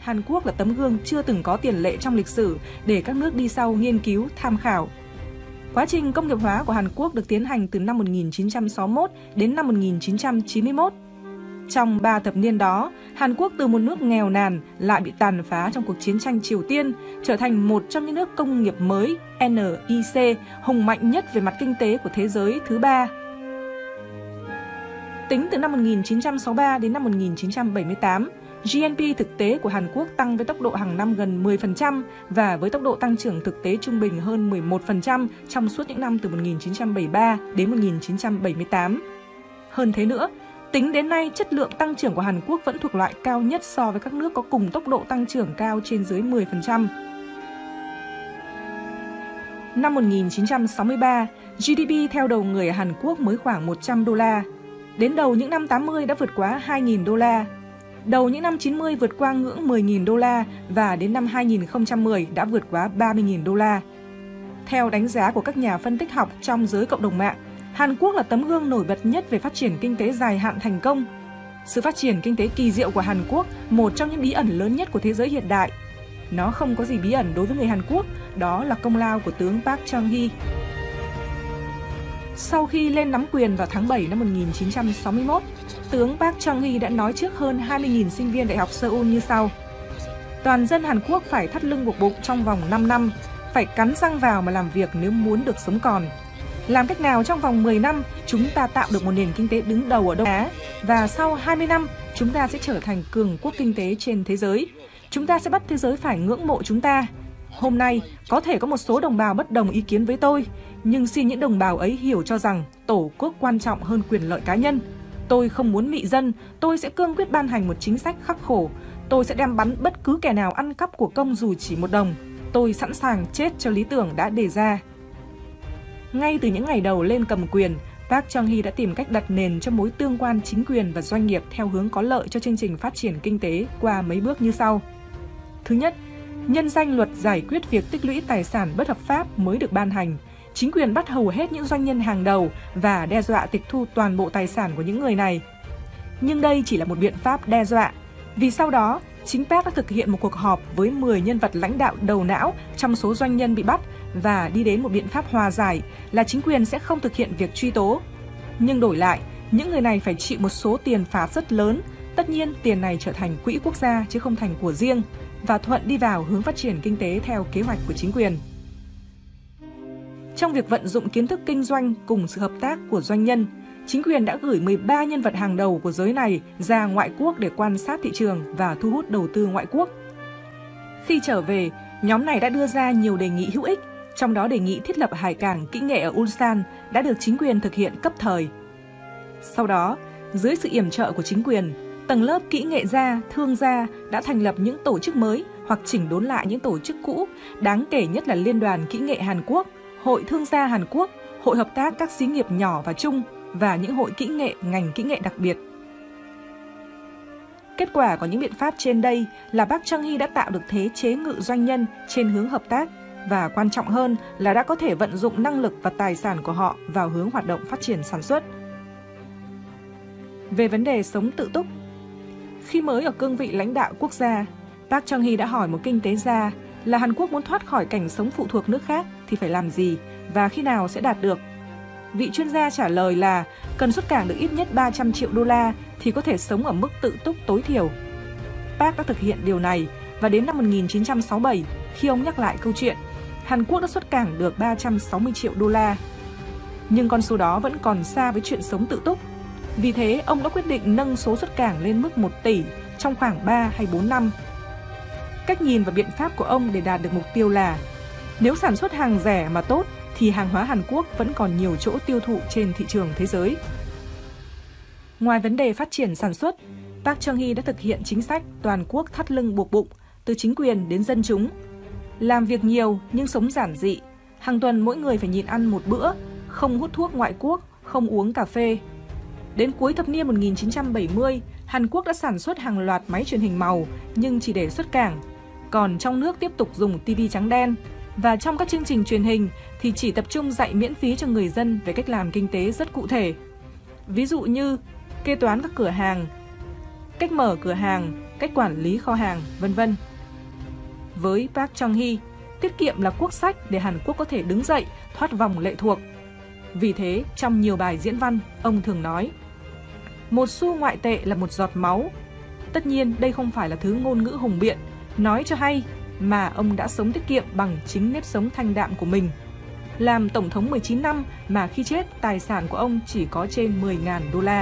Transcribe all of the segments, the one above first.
Hàn Quốc là tấm gương chưa từng có tiền lệ trong lịch sử để các nước đi sau nghiên cứu, tham khảo. Quá trình công nghiệp hóa của Hàn Quốc được tiến hành từ năm 1961 đến năm 1991. Trong 3 thập niên đó, Hàn Quốc từ một nước nghèo nàn lại bị tàn phá trong cuộc chiến tranh Triều Tiên, trở thành một trong những nước công nghiệp mới NIC hùng mạnh nhất về mặt kinh tế của thế giới thứ 3. Tính từ năm 1963 đến năm 1978, GNP thực tế của Hàn Quốc tăng với tốc độ hàng năm gần 10% và với tốc độ tăng trưởng thực tế trung bình hơn 11% trong suốt những năm từ 1973 đến 1978. Hơn thế nữa, tính đến nay, chất lượng tăng trưởng của Hàn Quốc vẫn thuộc loại cao nhất so với các nước có cùng tốc độ tăng trưởng cao trên dưới 10%. Năm 1963, GDP theo đầu người ở Hàn Quốc mới khoảng 100 đô la. Đến đầu những năm 80 đã vượt quá 2.000 đô la. Đầu những năm 90 vượt qua ngưỡng 10.000 đô la và đến năm 2010 đã vượt quá 30.000 đô la. Theo đánh giá của các nhà phân tích học trong giới cộng đồng mạng, Hàn Quốc là tấm gương nổi bật nhất về phát triển kinh tế dài hạn thành công. Sự phát triển kinh tế kỳ diệu của Hàn Quốc, một trong những bí ẩn lớn nhất của thế giới hiện đại. Nó không có gì bí ẩn đối với người Hàn Quốc, đó là công lao của tướng Park Chung-hee. Sau khi lên nắm quyền vào tháng 7 năm 1961, tướng Park Chung-hee đã nói trước hơn 20.000 sinh viên Đại học Seoul như sau. Toàn dân Hàn Quốc phải thắt lưng buộc bụng trong vòng 5 năm, phải cắn răng vào mà làm việc nếu muốn được sống còn. Làm cách nào trong vòng 10 năm chúng ta tạo được một nền kinh tế đứng đầu ở Đông Á và sau 20 năm chúng ta sẽ trở thành cường quốc kinh tế trên thế giới. Chúng ta sẽ bắt thế giới phải ngưỡng mộ chúng ta. Hôm nay có thể có một số đồng bào bất đồng ý kiến với tôi, nhưng xin những đồng bào ấy hiểu cho rằng tổ quốc quan trọng hơn quyền lợi cá nhân. Tôi không muốn mị dân, tôi sẽ cương quyết ban hành một chính sách khắc khổ. Tôi sẽ đem bắn bất cứ kẻ nào ăn cắp của công dù chỉ 1 đồng. Tôi sẵn sàng chết cho lý tưởng đã đề ra. Ngay từ những ngày đầu lên cầm quyền, Park Chung-hee đã tìm cách đặt nền cho mối tương quan chính quyền và doanh nghiệp theo hướng có lợi cho chương trình phát triển kinh tế qua mấy bước như sau. Thứ nhất, nhân danh luật giải quyết việc tích lũy tài sản bất hợp pháp mới được ban hành. Chính quyền bắt hầu hết những doanh nhân hàng đầu và đe dọa tịch thu toàn bộ tài sản của những người này. Nhưng đây chỉ là một biện pháp đe dọa, vì sau đó, chính Park đã thực hiện một cuộc họp với 10 nhân vật lãnh đạo đầu não trong số doanh nhân bị bắt và đi đến một biện pháp hòa giải là chính quyền sẽ không thực hiện việc truy tố. Nhưng đổi lại, những người này phải chịu một số tiền phạt rất lớn, tất nhiên tiền này trở thành quỹ quốc gia chứ không thành của riêng, và thuận đi vào hướng phát triển kinh tế theo kế hoạch của chính quyền. Trong việc vận dụng kiến thức kinh doanh cùng sự hợp tác của doanh nhân, chính quyền đã gửi 13 nhân vật hàng đầu của giới này ra ngoại quốc để quan sát thị trường và thu hút đầu tư ngoại quốc. Khi trở về, nhóm này đã đưa ra nhiều đề nghị hữu ích, trong đó đề nghị thiết lập hải cảng kỹ nghệ ở Ulsan đã được chính quyền thực hiện cấp thời. Sau đó, dưới sự yểm trợ của chính quyền, tầng lớp kỹ nghệ gia, thương gia đã thành lập những tổ chức mới hoặc chỉnh đốn lại những tổ chức cũ, đáng kể nhất là Liên đoàn Kỹ nghệ Hàn Quốc, Hội Thương gia Hàn Quốc, Hội Hợp tác các xí nghiệp nhỏ và chung và những hội kỹ nghệ, ngành kỹ nghệ đặc biệt. Kết quả của những biện pháp trên đây là Park Chung-hee đã tạo được thế chế ngự doanh nhân trên hướng hợp tác và quan trọng hơn là đã có thể vận dụng năng lực và tài sản của họ vào hướng hoạt động phát triển sản xuất. Về vấn đề sống tự túc, khi mới ở cương vị lãnh đạo quốc gia, Park Chung-hee đã hỏi một kinh tế gia là Hàn Quốc muốn thoát khỏi cảnh sống phụ thuộc nước khác thì phải làm gì và khi nào sẽ đạt được. Vị chuyên gia trả lời là cần xuất cảng được ít nhất 300 triệu đô la thì có thể sống ở mức tự túc tối thiểu. Park đã thực hiện điều này và đến năm 1967, khi ông nhắc lại câu chuyện, Hàn Quốc đã xuất cảng được 360 triệu đô la. Nhưng con số đó vẫn còn xa với chuyện sống tự túc. Vì thế, ông đã quyết định nâng số xuất cảng lên mức 1 tỷ trong khoảng 3 hay 4 năm. Cách nhìn và biện pháp của ông để đạt được mục tiêu là nếu sản xuất hàng rẻ mà tốt thì hàng hóa Hàn Quốc vẫn còn nhiều chỗ tiêu thụ trên thị trường thế giới. Ngoài vấn đề phát triển sản xuất, Park Chung-hee đã thực hiện chính sách toàn quốc thắt lưng buộc bụng, từ chính quyền đến dân chúng. Làm việc nhiều nhưng sống giản dị, hàng tuần mỗi người phải nhịn ăn một bữa, không hút thuốc ngoại quốc, không uống cà phê. Đến cuối thập niên 1970, Hàn Quốc đã sản xuất hàng loạt máy truyền hình màu nhưng chỉ để xuất cảng, còn trong nước tiếp tục dùng TV trắng đen. Và trong các chương trình truyền hình thì chỉ tập trung dạy miễn phí cho người dân về cách làm kinh tế rất cụ thể. Ví dụ như kê toán các cửa hàng, cách mở cửa hàng, cách quản lý kho hàng, vân vân. Với Park Chung-hee, tiết kiệm là quốc sách để Hàn Quốc có thể đứng dậy, thoát vòng lệ thuộc. Vì thế, trong nhiều bài diễn văn, ông thường nói: một xu ngoại tệ là một giọt máu. Tất nhiên, đây không phải là thứ ngôn ngữ hùng biện, nói cho hay, mà ông đã sống tiết kiệm bằng chính nếp sống thanh đạm của mình. Làm Tổng thống 19 năm mà khi chết, tài sản của ông chỉ có trên 10.000 đô la.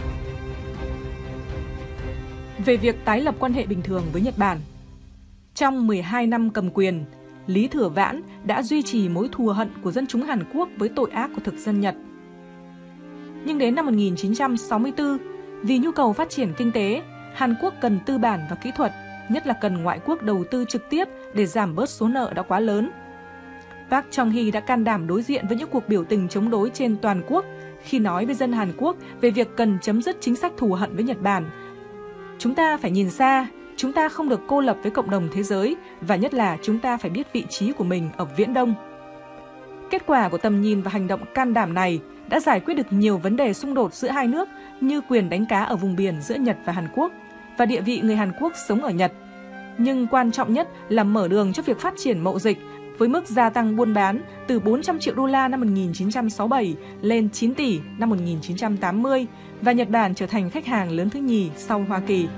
Về việc tái lập quan hệ bình thường với Nhật Bản. Trong 12 năm cầm quyền, Lý Thừa Vãn đã duy trì mối thù hận của dân chúng Hàn Quốc với tội ác của thực dân Nhật. Nhưng đến năm 1964, vì nhu cầu phát triển kinh tế, Hàn Quốc cần tư bản và kỹ thuật, nhất là cần ngoại quốc đầu tư trực tiếp để giảm bớt số nợ đã quá lớn. Park Chung-hee đã can đảm đối diện với những cuộc biểu tình chống đối trên toàn quốc khi nói với dân Hàn Quốc về việc cần chấm dứt chính sách thù hận với Nhật Bản. Chúng ta phải nhìn xa, chúng ta không được cô lập với cộng đồng thế giới và nhất là chúng ta phải biết vị trí của mình ở Viễn Đông. Kết quả của tầm nhìn và hành động can đảm này đã giải quyết được nhiều vấn đề xung đột giữa hai nước như quyền đánh cá ở vùng biển giữa Nhật và Hàn Quốc và địa vị người Hàn Quốc sống ở Nhật. Nhưng quan trọng nhất là mở đường cho việc phát triển mậu dịch với mức gia tăng buôn bán từ 400 triệu đô la năm 1967 lên 9 tỷ năm 1980 và Nhật Bản trở thành khách hàng lớn thứ nhì sau Hoa Kỳ.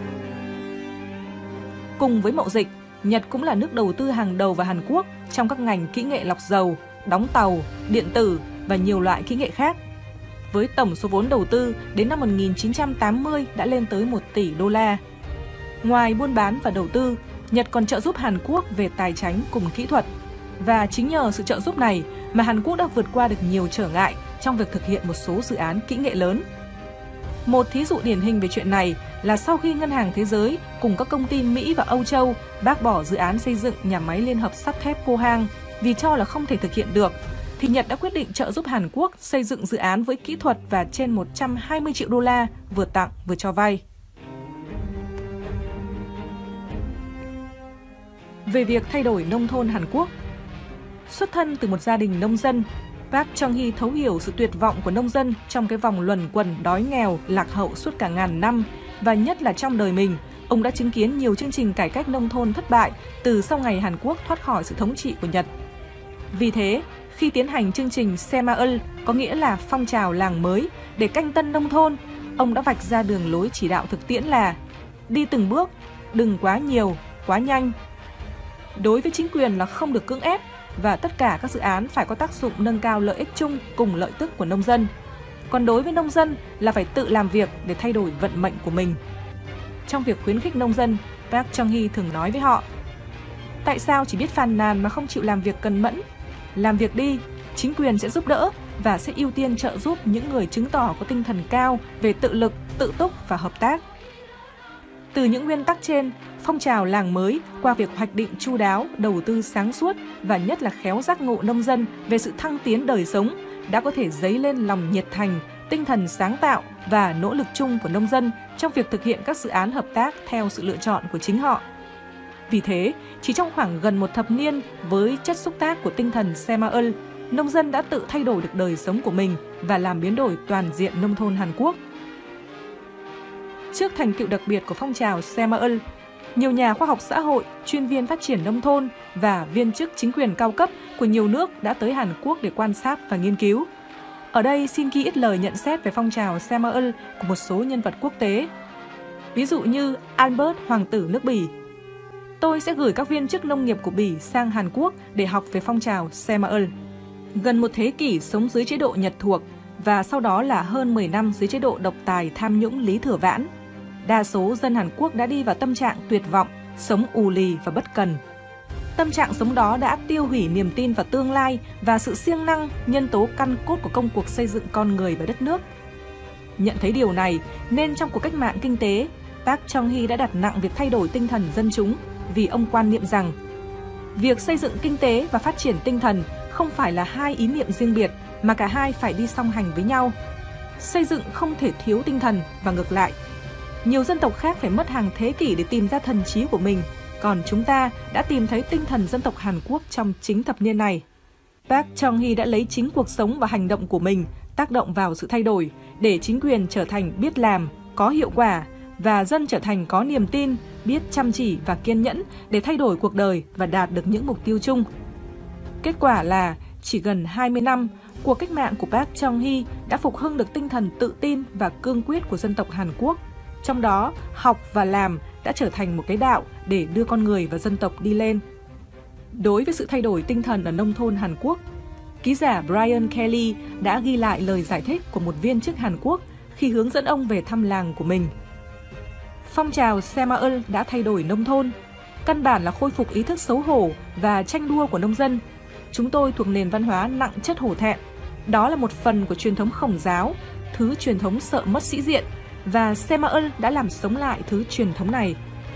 Cùng với mậu dịch, Nhật cũng là nước đầu tư hàng đầu vào Hàn Quốc trong các ngành kỹ nghệ lọc dầu, đóng tàu, điện tử và nhiều loại kỹ nghệ khác. Với tổng số vốn đầu tư đến năm 1980 đã lên tới 1 tỷ đô la. Ngoài buôn bán và đầu tư, Nhật còn trợ giúp Hàn Quốc về tài chính cùng kỹ thuật. Và chính nhờ sự trợ giúp này mà Hàn Quốc đã vượt qua được nhiều trở ngại trong việc thực hiện một số dự án kỹ nghệ lớn. Một thí dụ điển hình về chuyện này là sau khi Ngân hàng Thế giới cùng các công ty Mỹ và Âu Châu bác bỏ dự án xây dựng nhà máy liên hợp sắt thép Pohang vì cho là không thể thực hiện được, thì Nhật đã quyết định trợ giúp Hàn Quốc xây dựng dự án với kỹ thuật và trên 120 triệu đô la, vừa tặng vừa cho vay. Về việc thay đổi nông thôn Hàn Quốc. Xuất thân từ một gia đình nông dân, Park Chung-hee thấu hiểu sự tuyệt vọng của nông dân trong cái vòng luẩn quẩn đói nghèo, lạc hậu suốt cả ngàn năm, và nhất là trong đời mình, ông đã chứng kiến nhiều chương trình cải cách nông thôn thất bại từ sau ngày Hàn Quốc thoát khỏi sự thống trị của Nhật. Vì thế, khi tiến hành chương trình Semaul, có nghĩa là phong trào làng mới để canh tân nông thôn, ông đã vạch ra đường lối chỉ đạo thực tiễn là đi từng bước, đừng quá nhiều, quá nhanh. Đối với chính quyền là không được cưỡng ép và tất cả các dự án phải có tác dụng nâng cao lợi ích chung cùng lợi tức của nông dân. Còn đối với nông dân là phải tự làm việc để thay đổi vận mệnh của mình. Trong việc khuyến khích nông dân, Park Chung-hee thường nói với họ: tại sao chỉ biết phàn nàn mà không chịu làm việc cần mẫn? Làm việc đi, chính quyền sẽ giúp đỡ và sẽ ưu tiên trợ giúp những người chứng tỏ có tinh thần cao về tự lực, tự túc và hợp tác. Từ những nguyên tắc trên, phong trào làng mới qua việc hoạch định chu đáo, đầu tư sáng suốt và nhất là khéo giác ngộ nông dân về sự thăng tiến đời sống đã có thể dấy lên lòng nhiệt thành, tinh thần sáng tạo và nỗ lực chung của nông dân trong việc thực hiện các dự án hợp tác theo sự lựa chọn của chính họ. Vì thế, chỉ trong khoảng gần một thập niên với chất xúc tác của tinh thần Semaul, nông dân đã tự thay đổi được đời sống của mình và làm biến đổi toàn diện nông thôn Hàn Quốc. Trước thành tựu đặc biệt của phong trào Semaul, nhiều nhà khoa học xã hội, chuyên viên phát triển nông thôn và viên chức chính quyền cao cấp của nhiều nước đã tới Hàn Quốc để quan sát và nghiên cứu. Ở đây xin ghi ít lời nhận xét về phong trào Semaul của một số nhân vật quốc tế. Ví dụ như Albert, hoàng tử nước Bỉ. Tôi sẽ gửi các viên chức nông nghiệp của Bỉ sang Hàn Quốc để học về phong trào Semaul. Gần một thế kỷ sống dưới chế độ Nhật thuộc và sau đó là hơn 10 năm dưới chế độ độc tài tham nhũng Lý Thừa Vãn, đa số dân Hàn Quốc đã đi vào tâm trạng tuyệt vọng, sống ù lì và bất cần. Tâm trạng sống đó đã tiêu hủy niềm tin vào tương lai và sự siêng năng, nhân tố căn cốt của công cuộc xây dựng con người và đất nước. Nhận thấy điều này, nên trong cuộc cách mạng kinh tế, Park Chung-hee đã đặt nặng việc thay đổi tinh thần dân chúng, vì ông quan niệm rằng việc xây dựng kinh tế và phát triển tinh thần không phải là hai ý niệm riêng biệt, mà cả hai phải đi song hành với nhau. Xây dựng không thể thiếu tinh thần và ngược lại. Nhiều dân tộc khác phải mất hàng thế kỷ để tìm ra thần trí của mình, còn chúng ta đã tìm thấy tinh thần dân tộc Hàn Quốc trong chính thập niên này. Park Chung-hee đã lấy chính cuộc sống và hành động của mình tác động vào sự thay đổi để chính quyền trở thành biết làm, có hiệu quả và dân trở thành có niềm tin, biết chăm chỉ và kiên nhẫn để thay đổi cuộc đời và đạt được những mục tiêu chung. Kết quả là chỉ gần 20 năm, cuộc cách mạng của Park Chung-hee đã phục hưng được tinh thần tự tin và cương quyết của dân tộc Hàn Quốc. Trong đó, học và làm đã trở thành một cái đạo để đưa con người và dân tộc đi lên. Đối với sự thay đổi tinh thần ở nông thôn Hàn Quốc, ký giả Brian Kelly đã ghi lại lời giải thích của một viên chức Hàn Quốc khi hướng dẫn ông về thăm làng của mình. Phong trào Semaeul đã thay đổi nông thôn, căn bản là khôi phục ý thức xấu hổ và tranh đua của nông dân. Chúng tôi thuộc nền văn hóa nặng chất hổ thẹn. Đó là một phần của truyền thống Khổng giáo, thứ truyền thống sợ mất sĩ diện, và Semaeul đã làm sống lại thứ truyền thống này.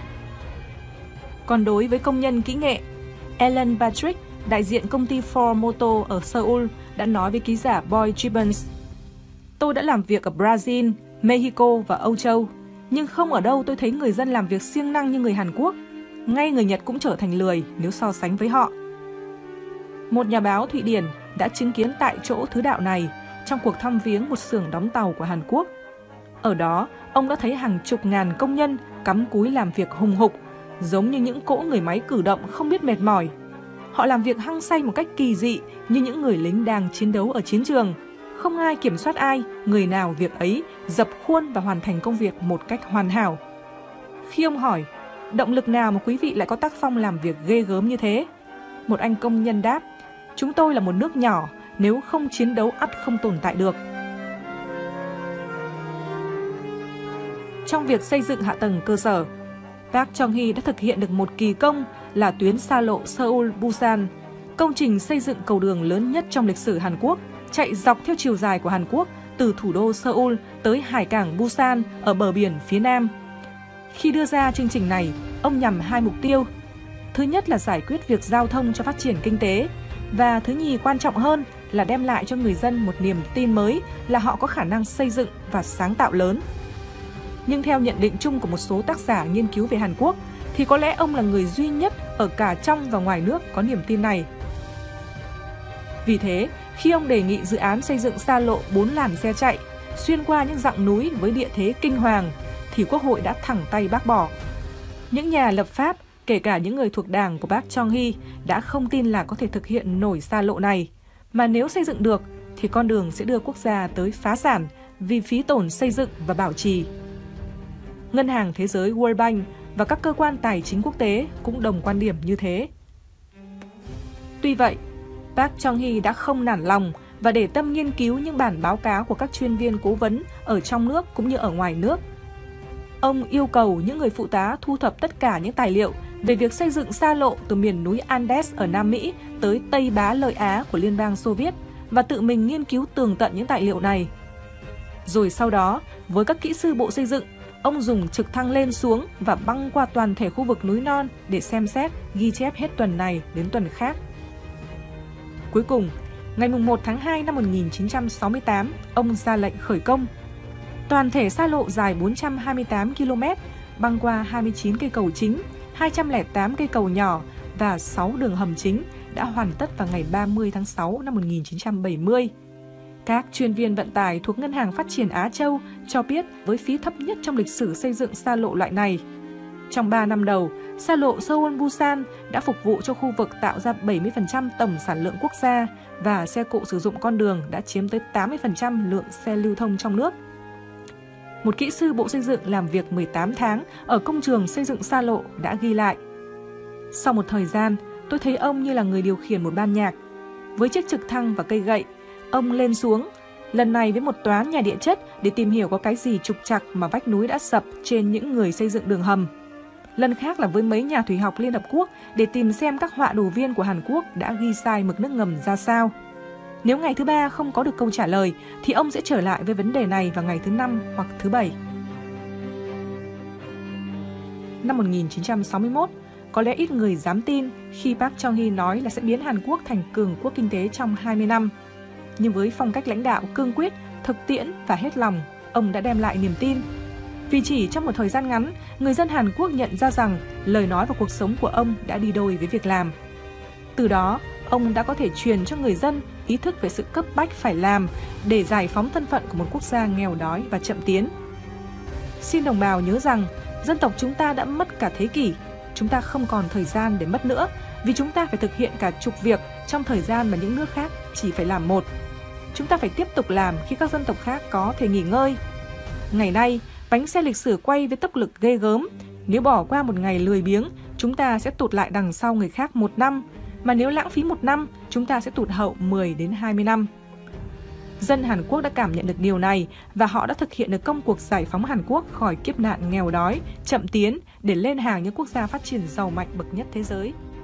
Còn đối với công nhân kỹ nghệ, Alan Patrick, đại diện công ty Ford Motor ở Seoul, đã nói với ký giả Boy Gibbons: "Tôi đã làm việc ở Brazil, Mexico và Âu Châu, nhưng không ở đâu tôi thấy người dân làm việc siêng năng như người Hàn Quốc. Ngay người Nhật cũng trở thành lười nếu so sánh với họ." Một nhà báo Thụy Điển đã chứng kiến tại chỗ thứ đạo này trong cuộc thăm viếng một xưởng đóng tàu của Hàn Quốc. Ở đó, ông đã thấy hàng chục ngàn công nhân cắm cúi làm việc hùng hục, giống như những cỗ người máy cử động không biết mệt mỏi. Họ làm việc hăng say một cách kỳ dị như những người lính đang chiến đấu ở chiến trường. Không ai kiểm soát ai, người nào việc ấy, dập khuôn và hoàn thành công việc một cách hoàn hảo. Khi ông hỏi, động lực nào mà quý vị lại có tác phong làm việc ghê gớm như thế? Một anh công nhân đáp, chúng tôi là một nước nhỏ, nếu không chiến đấu ắt không tồn tại được. Trong việc xây dựng hạ tầng cơ sở, Park Chung-hee đã thực hiện được một kỳ công là tuyến xa lộ Seoul-Busan, công trình xây dựng cầu đường lớn nhất trong lịch sử Hàn Quốc, chạy dọc theo chiều dài của Hàn Quốc từ thủ đô Seoul tới hải cảng Busan ở bờ biển phía Nam. Khi đưa ra chương trình này, ông nhằm hai mục tiêu. Thứ nhất là giải quyết việc giao thông cho phát triển kinh tế, và thứ nhì quan trọng hơn là đem lại cho người dân một niềm tin mới là họ có khả năng xây dựng và sáng tạo lớn. Nhưng theo nhận định chung của một số tác giả nghiên cứu về Hàn Quốc, thì có lẽ ông là người duy nhất ở cả trong và ngoài nước có niềm tin này. Vì thế, khi ông đề nghị dự án xây dựng xa lộ 4 làn xe chạy, xuyên qua những dặng núi với địa thế kinh hoàng, thì Quốc hội đã thẳng tay bác bỏ. Những nhà lập pháp, kể cả những người thuộc đảng của Park Chung-hee, đã không tin là có thể thực hiện nổi xa lộ này, mà nếu xây dựng được, thì con đường sẽ đưa quốc gia tới phá sản vì phí tổn xây dựng và bảo trì. Ngân hàng Thế giới World Bank và các cơ quan tài chính quốc tế cũng đồng quan điểm như thế. Tuy vậy, Park Chung-hee đã không nản lòng và để tâm nghiên cứu những bản báo cáo của các chuyên viên cố vấn ở trong nước cũng như ở ngoài nước. Ông yêu cầu những người phụ tá thu thập tất cả những tài liệu về việc xây dựng xa lộ từ miền núi Andes ở Nam Mỹ tới Tây Bá Lợi Á của Liên bang Xô Viết và tự mình nghiên cứu tường tận những tài liệu này. Rồi sau đó, với các kỹ sư bộ xây dựng, ông dùng trực thăng lên xuống và băng qua toàn thể khu vực núi non để xem xét, ghi chép hết tuần này đến tuần khác. Cuối cùng, ngày 1 tháng 2 năm 1968, ông ra lệnh khởi công. Toàn thể xa lộ dài 428 km, băng qua 29 cây cầu chính, 208 cây cầu nhỏ và 6 đường hầm chính đã hoàn tất vào ngày 30 tháng 6 năm 1970. Các chuyên viên vận tải thuộc Ngân hàng Phát triển Á Châu cho biết với phí thấp nhất trong lịch sử xây dựng xa lộ loại này. Trong 3 năm đầu, xa lộ Seoul-Busan đã phục vụ cho khu vực tạo ra 70% tổng sản lượng quốc gia và xe cộ sử dụng con đường đã chiếm tới 80% lượng xe lưu thông trong nước. Một kỹ sư bộ xây dựng làm việc 18 tháng ở công trường xây dựng xa lộ đã ghi lại. Sau một thời gian, tôi thấy ông như là người điều khiển một ban nhạc. Với chiếc trực thăng và cây gậy, ông lên xuống, lần này với một toán nhà địa chất để tìm hiểu có cái gì trục trặc mà vách núi đã sập trên những người xây dựng đường hầm. Lần khác là với mấy nhà thủy học Liên Hợp Quốc để tìm xem các họa đồ viên của Hàn Quốc đã ghi sai mực nước ngầm ra sao. Nếu ngày thứ 3 không có được câu trả lời, thì ông sẽ trở lại với vấn đề này vào ngày thứ 5 hoặc thứ 7. Năm 1961, có lẽ ít người dám tin khi Park Chung-hee nói là sẽ biến Hàn Quốc thành cường quốc kinh tế trong 20 năm. Nhưng với phong cách lãnh đạo cương quyết, thực tiễn và hết lòng, ông đã đem lại niềm tin. Vì chỉ trong một thời gian ngắn, người dân Hàn Quốc nhận ra rằng lời nói và cuộc sống của ông đã đi đôi với việc làm. Từ đó, ông đã có thể truyền cho người dân ý thức về sự cấp bách phải làm để giải phóng thân phận của một quốc gia nghèo đói và chậm tiến. Xin đồng bào nhớ rằng, dân tộc chúng ta đã mất cả thế kỷ. Chúng ta không còn thời gian để mất nữa, vì chúng ta phải thực hiện cả chục việc trong thời gian mà những nước khác chỉ phải làm một. Chúng ta phải tiếp tục làm khi các dân tộc khác có thể nghỉ ngơi. Ngày nay, bánh xe lịch sử quay với tốc lực ghê gớm. Nếu bỏ qua một ngày lười biếng, chúng ta sẽ tụt lại đằng sau người khác 1 năm. Mà nếu lãng phí 1 năm, chúng ta sẽ tụt hậu 10 đến 20 năm. Dân Hàn Quốc đã cảm nhận được điều này và họ đã thực hiện được công cuộc giải phóng Hàn Quốc khỏi kiếp nạn nghèo đói, chậm tiến để lên hàng những quốc gia phát triển giàu mạnh bậc nhất thế giới.